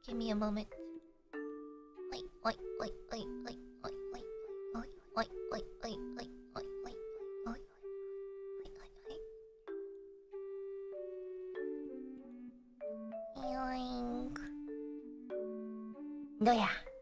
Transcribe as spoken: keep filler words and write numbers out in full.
Give me a moment. Wait, wait, wait, wait, wait, wait, wait, wait, wait, wait, wait, wait, wait, wait, wait, wait, wait, wait. Yoink. Doya.